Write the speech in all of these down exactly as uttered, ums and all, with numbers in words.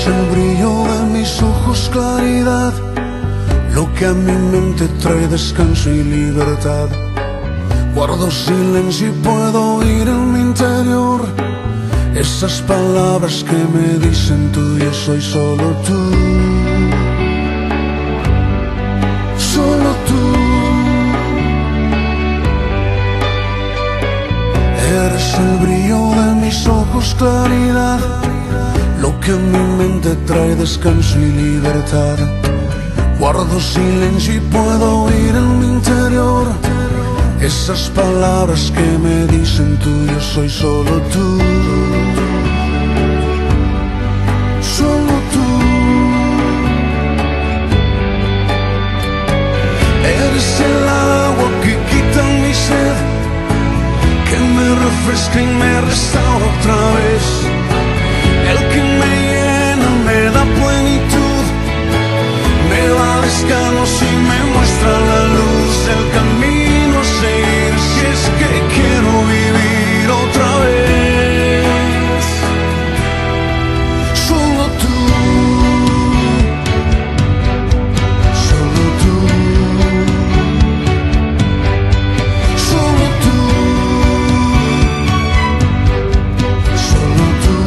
Eres el brillo de mis ojos, claridad, lo que a mi mente trae descanso y libertad. Guardo silencio y puedo oír en mi interior esas palabras que me dicen tú, yo soy solo tú. Solo tú. Eres el brillo de mis ojos, claridad, lo que a mi mente trae descanso y libertad. Guardo silencio y puedo oír en mi interior esas palabras que me dicen tú, yo soy solo tú. Solo tú. Eres el agua que quita mi sed, que me refresca y me restaura otra vez. El que me llena, me da plenitud, me da descanso y me muestra la luz del camino a seguir. Si es que quiero vivir otra vez, solo tú, solo tú, solo tú, solo tú.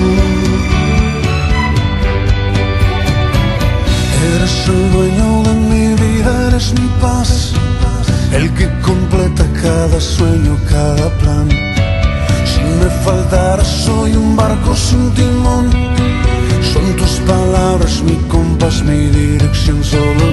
Eres el dueño de mi vida, eres mi paz, el que completa cada sueño, cada plan. Si me faltara soy un barco sin timón, son tus palabras mi compás, mi dirección, solo